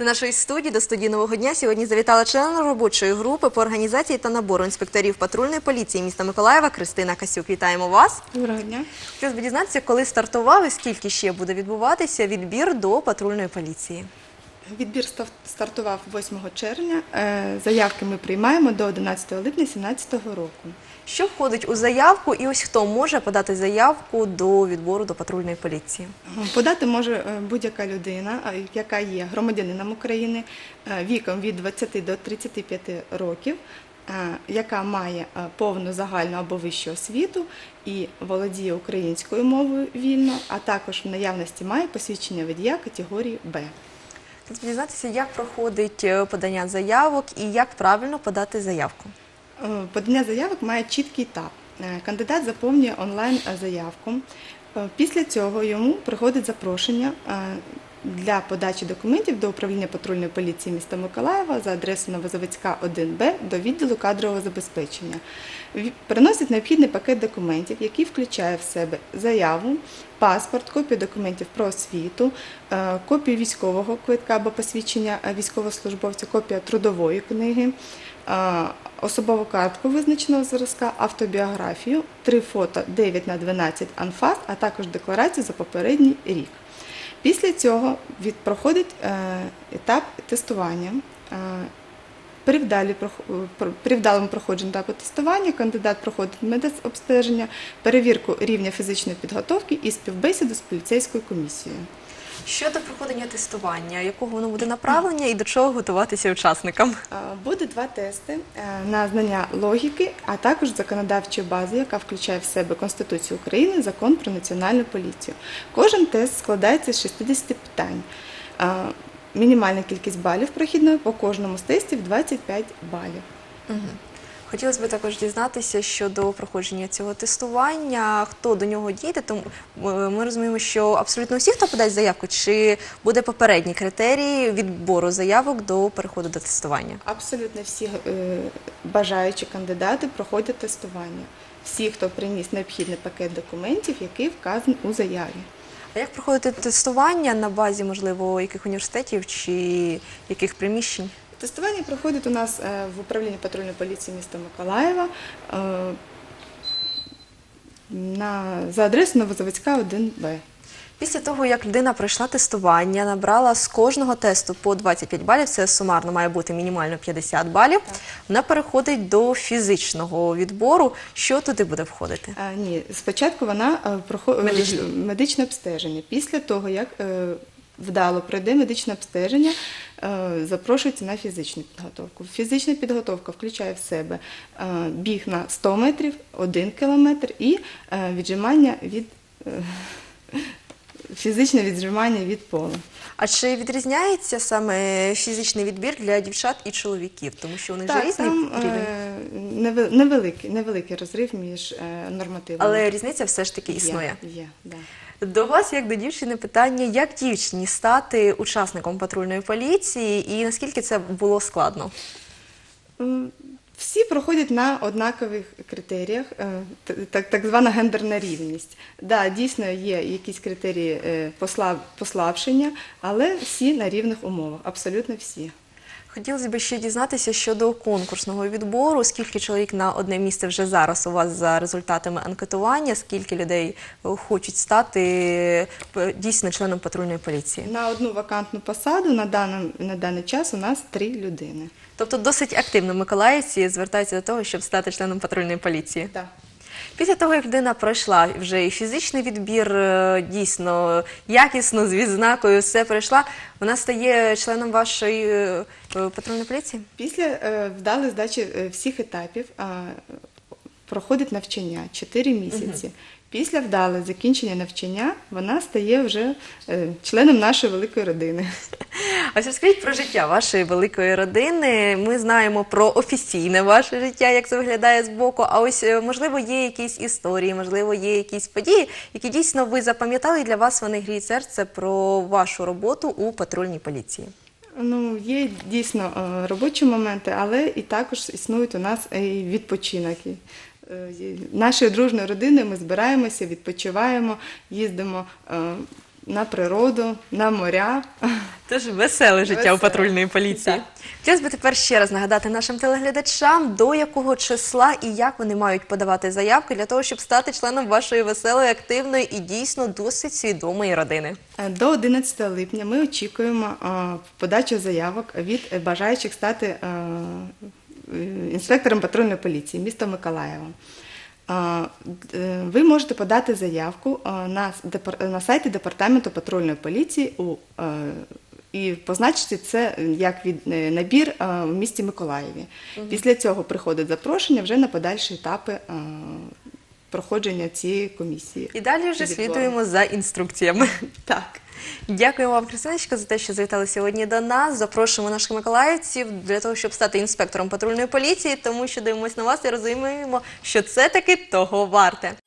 До нашої студії, до студії «Нового дня» сьогодні завітала член робочої групи по організації та набору інспекторів патрульної поліції міста Миколаєва Кристина Касюк. Вітаємо вас. Доброго дня. Хотілося б дізнатися, коли стартував і скільки ще буде відбуватися відбір до патрульної поліції. Відбір стартував 8 червня. Заявки ми приймаємо до 11 липня 2017 року. Що входить у заявку і ось хто може подати заявку до відбору до патрульної поліції? Подати може будь-яка людина, яка є громадянином України віком від 20 до 35 років, яка має повну загальну або вищу освіту і володіє українською мовою вільно, а також в наявності має посвідчення водія категорії Б. Хотілося б дізнатися, як проходить подання заявок і як правильно подати заявку. Подання заявок має чіткий етап. Кандидат заповнює онлайн-заявку. Після цього йому приходить запрошення для подачі документів до управління патрульної поліції міста Миколаєва за адресою Новозаводська, 1Б до відділу кадрового забезпечення. Приносить необхідний пакет документів, який включає в себе заяву, паспорт, копію документів про освіту, копію військового квитка або посвідчення військовослужбовця, копія трудової книги, особову картку визначеного зразка, автобіографію, 3 фото 9х12 анфас, а також декларацію за попередній рік. Після цього проходить етап тестування. При вдалому проходженні етапу тестування кандидат проходить медобстеження, перевірку рівня фізичної підготовки і співбесіду з поліцейською комісією. Щодо проходження тестування, якого воно буде направлення і до чого готуватися учасникам? Буде 2 тести на знання логіки, а також законодавчої бази, яка включає в себе Конституцію України, Закон про національну поліцію. Кожен тест складається з 60 питань. Мінімальна кількість балів прохідної по кожному з тестів 25 балів. Хотілося б також дізнатися щодо проходження цього тестування, хто до нього дійде. Тому ми розуміємо, що абсолютно всі, хто подасть заявку, чи буде попередні критерії відбору заявок до переходу до тестування? Абсолютно всі бажаючі кандидати проходять тестування. Всі, хто приніс необхідний пакет документів, який вказаний у заяві. А як проходити тестування на базі, можливо, яких університетів чи яких приміщень? Тестування проходить у нас в управлінні патрульної поліції міста Миколаєва за адресою Новозаводська, 1Б. Після того, як людина пройшла тестування, набрала з кожного тесту по 25 балів, це сумарно має бути мінімально 50 балів, вона переходить до фізичного відбору. Що туди буде входити? Ні, спочатку вона проходить медичне обстеження. Після того, як вдало пройде медичне обстеження, запрошується на фізичну підготовку. Фізична підготовка включає в себе біг на 100 метрів, 1 кілометр і фізичне віджимання від полу. А чи відрізняється саме фізичний відбір для дівчат і чоловіків? Тому що у них же різний рівень. Невеликий розрив між нормативами. Але різниця все ж таки існує. Є, да. До вас, як до дівчини, питання, як дівчині стати учасником патрульної поліції і наскільки це було складно? Всі проходять на однакових критеріях, так звана гендерна рівність. Да, дійсно є якісь критерії послабшення, але всі на рівних умовах, абсолютно всі. Хотілося б ще дізнатися щодо конкурсного відбору, скільки чоловік на одне місце вже зараз у вас за результатами анкетування, скільки людей хочуть стати дійсно членом патрульної поліції? На одну вакантну посаду на даний час у нас 3 людини. Тобто досить активно миколаївці звертаються до того, щоб стати членом патрульної поліції? Так. Після того, як людина пройшла вже і фізичний відбір, дійсно якісно, з відзнакою, все пройшла, вона стає членом вашої патрульної поліції? Після вдалої здачі всіх етапів проходить навчання 4 місяці. Після вдалого закінчення навчання вона стає вже членом нашої великої родини. Ось розкажіть про життя вашої великої родини. Ми знаємо про офіційне ваше життя, як це виглядає збоку. А ось, можливо, є якісь історії, можливо, є якісь події, які дійсно ви запам'ятали, і для вас вони гріють серце про вашу роботу у патрульній поліції. Ну, є дійсно робочі моменти, але і також існують у нас і відпочинки. Нашою дружною родиною ми збираємося, відпочиваємо, їздимо на природу, на моря. Тож веселе життя у Веселе. патрульної поліції. Так. Хотілося б тепер ще раз нагадати нашим телеглядачам, до якого числа і як вони мають подавати заявки для того, щоб стати членом вашої веселої, активної і дійсно досить свідомої родини. До 11 липня ми очікуємо подачу заявок від бажаючих стати інспектором патрульної поліції міста Миколаєва. Ви можете подати заявку на сайті Департаменту патрульної поліції і позначити це як набір в місті Миколаєві. Після цього приходить запрошення вже на подальші етапи проходження цієї комісії. І далі вже Відбору. слідуємо за інструкціями. Так. Дякуємо вам, Христиночка, за те, що завітали сьогодні до нас. Запрошуємо наших миколаївців для того, щоб стати інспектором патрульної поліції, тому що дивимося на вас і розуміємо, що це таки того варте.